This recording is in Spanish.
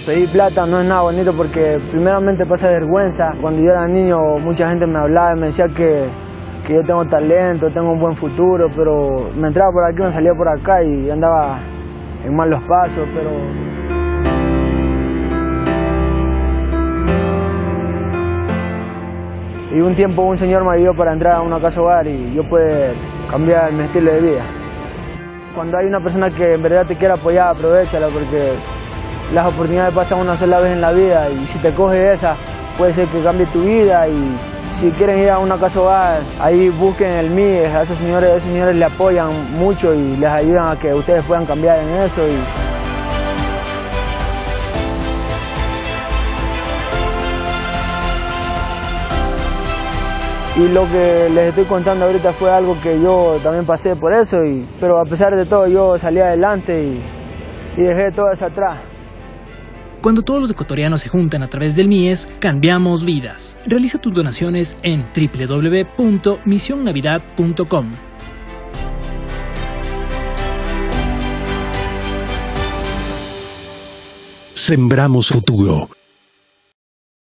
Pedir plata no es nada bonito porque primeramente pasa vergüenza. Cuando yo era niño mucha gente me hablaba y me decía que yo tengo talento, tengo un buen futuro, pero me entraba por aquí, me salía por acá y andaba en malos pasos, pero... Y un tiempo un señor me ayudó para entrar a una casa hogar y yo poder cambiar mi estilo de vida. Cuando hay una persona que en verdad te quiere apoyar, aprovéchala porque las oportunidades pasan una sola vez en la vida y si te coges esa, puede ser que cambie tu vida. Y si quieren ir a una casa hogar, ahí busquen el MIES, a esos señores le apoyan mucho y les ayudan a que ustedes puedan cambiar en eso. Y lo que les estoy contando ahorita fue algo que yo también pasé por eso, pero a pesar de todo yo salí adelante y dejé todo eso atrás. Cuando todos los ecuatorianos se juntan a través del MIES, cambiamos vidas. Realiza tus donaciones en www.misionnavidad.com. Sembramos futuro.